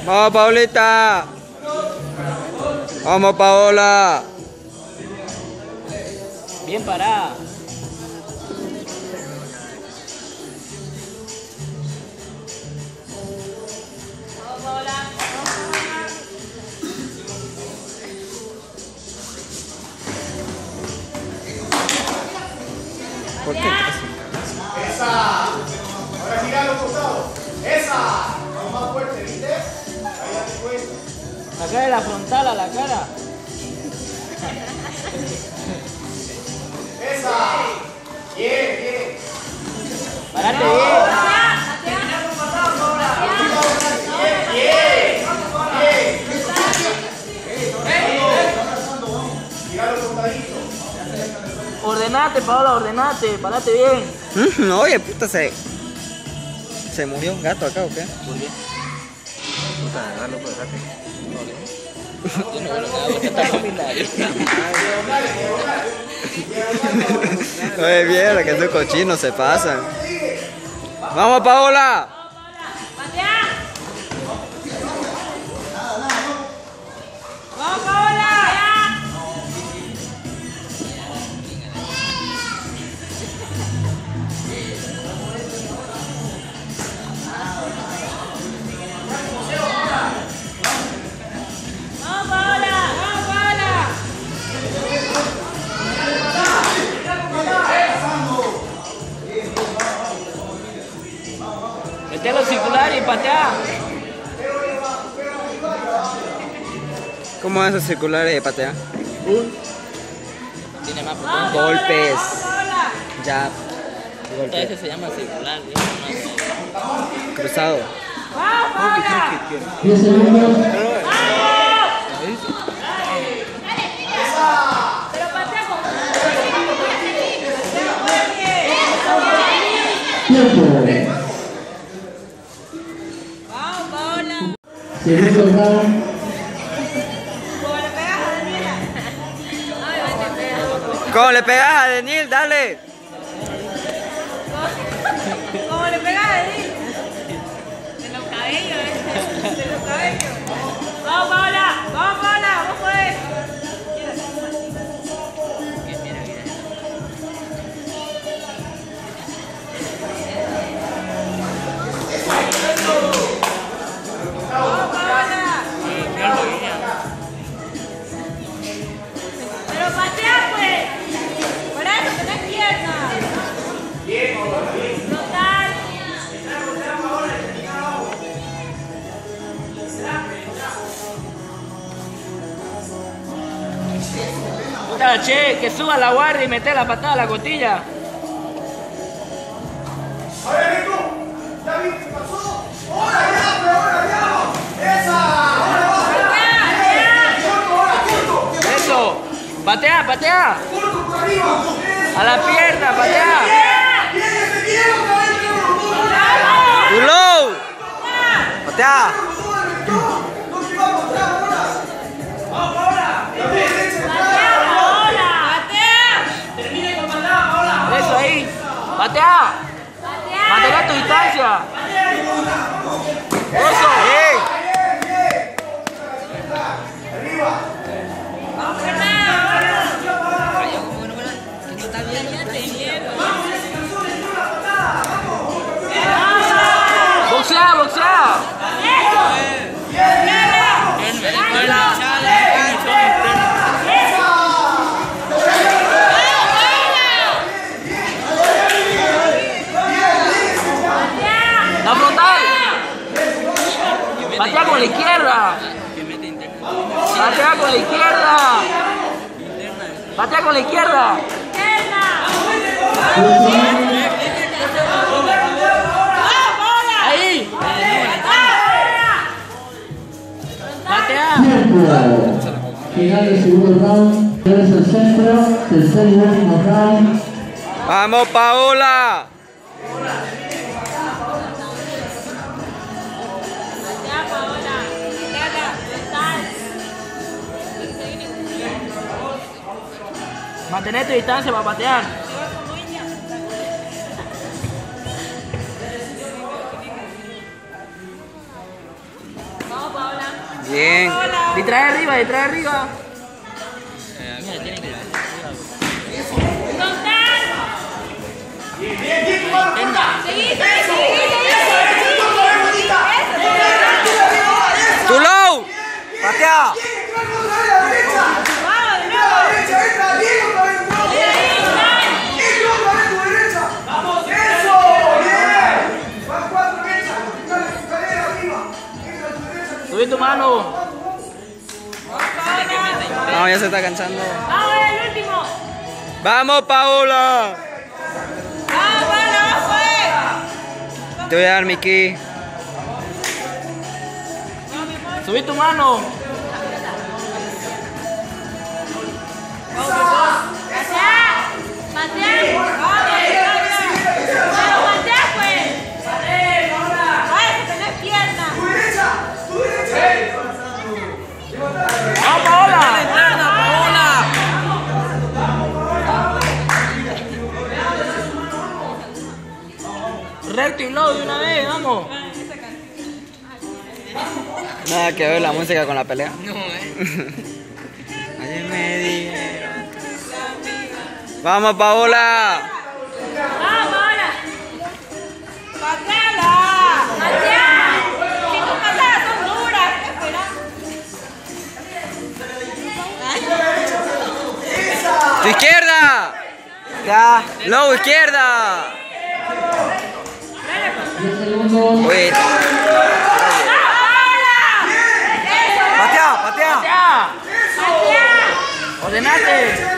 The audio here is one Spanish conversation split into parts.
Vamos, Paulita. Vamos, Paola. Bien parada. Vamos, Paola. ¿Por qué? ¡Esa! Ahora gira a los costados. ¡Esa! Vamos más fuerte, ¿viste? Ahí date cuenta. Saca de la frontal a la cara. ¡Esa! Bien, bien. Parate bien. Gira los costaditos. Ordenate, Paola, ordenate. Parate bien. Oye, puta, se murió un gato acá, ¿o qué? ¿Por qué? Puta, agarrarlo por acá. Yo no veo nada, está familiar. Oye, mierda, que esos cochinos se pasan. ¡Vamos, Paola! ¡Patea! ¡Vamos, Paola! ¡Vamos, Paola! ¡Vamos, Paola! Mete a los circulares y patea. ¿Cómo esos circulares de patea? Tiene más ¡Vamos, potencia. Golpes. Paola! Jab. Ese Golpe. se llama circular. Cruzado. ¡Vamos, Paola! 10 segundos. Pero patea con... Tiempo. ¡Vamos, Paola! Segundo round. ¿Cómo le pegas a Daniela? Ay, vete, pega. ¿Cómo le pegas a Daniel? Dale. ¿Cómo le pegas a Daniela? De los cabellos, de los cabellos. ¡Vamos, Paola! ¡Vamos, Paola! ¡Vos podés! ¡Vamos, Paola! ¡Pero patea, pues! ¡Para eso tenés piernas! ¡Frontal! Puta, che, que suba la guardia y mete la patada a la costilla. A ver, Rico. ¿Ya viste qué pasó? ¡Ahora ya, pero ahora ya! ¡Esa! ¡Ahora va! ¡Corto! Eso. Patea, patea. ¡Corto por arriba! A la pierna, patea. ¡Bien, ese bien! ¡Otra vez, ¡Ulo! ¡Patea! Eso ahí. Patea. Mantén tu distancia. Eso. Boxea, boxea. La frontal. Patea con la izquierda. Patea con la izquierda. Patea con la izquierda. Ahí. Patea. Tiempo. Final del segundo round. Desde el centro. Tercer y último round. ¡Vamos, Paola! Ya, Paola. Dale, frontal. Mantener tu distancia para patear. Vamos, Paola. Bien. Distrae arriba, distrae arriba. ¡Too low! ¡Patea! Subí tu mano. No, ya se está cansando. Vamos, el último. ¡Vamos, Paola! Vamos, Paola, Te voy a dar mi ki. Subí tu mano. ¡Vamos, Paola! Recto y low de una vez, vamos. Nada que ver la música con la pelea. No, Ayer me dijeron. ¡Vamos, Paola! ¡Vamos, Paola! ¡Pateala! ¡Patea! Si tus patadas son duras, ¿qué esperas? ¡Tu izquierda! Ya. ¡Low, izquierda! 10 segundos. Uy, patea, patea. ¡Ya! ¡Ordenate!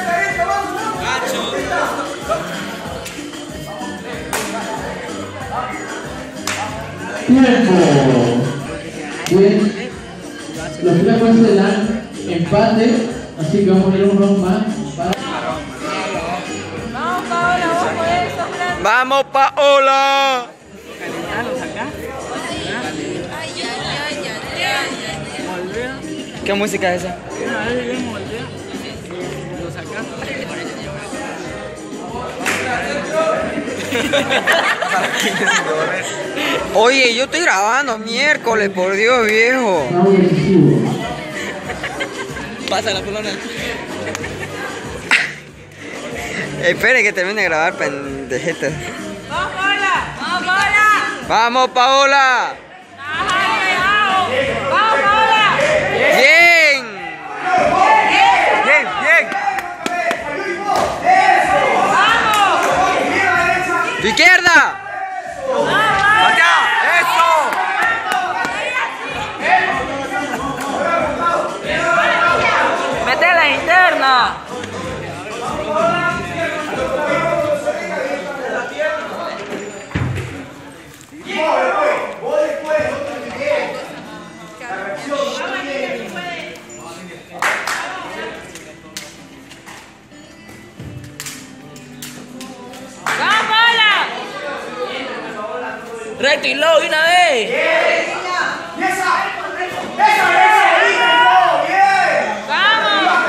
Tiempo. Bien. Los primeros jueces dan empate, así que vamos a ir un round más. Vamos, Paola, vos podés soplar. ¡Vamos, Paola! ¿Qué música es esa? Oye, yo estoy grabando miércoles, por Dios, viejo. Round decisivo. Pasa la pelona. Espere que termine de grabar, pendejetas. Vamos, Paola. Vamos, Paola. ¡Vamos, Paola! Vamos, Paola. ¡Bien! ¡Bien, bien! ¡Tu izquierda! ¡Patea! ¡Eso! ¡Mete la interna! Vamos, Paola. Recto y low de una vez. Vamos.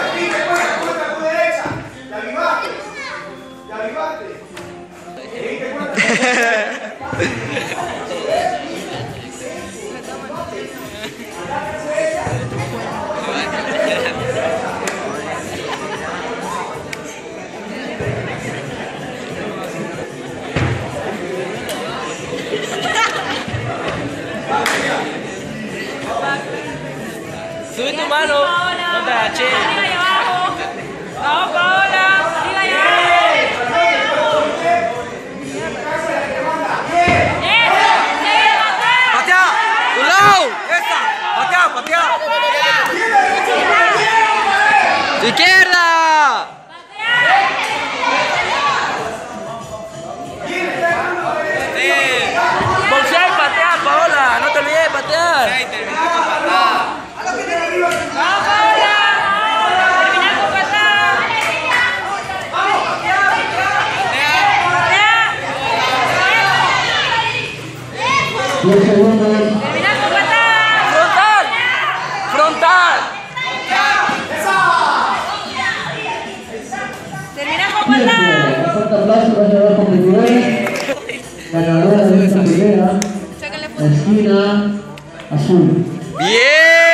Sube tu mano. No te agaches. Arriba y abajo. Vamos, Paola. Arriba y abajo. ¡Patea! ¡Tu lado! ¡Esa! ¡Patea, patea! ¡Tu izquierda! Boxear y patear, Paola. No te olvides de patear. Vamos, Paola. Terminar con patada. Patea. 10 segundos. Terminar con patada. Frontal. Frontal. Terminar con patada. Tiempo. Fuerte aplauso para los competidores. Ganadora de esta pelea, la esquina azul. ¡Bien!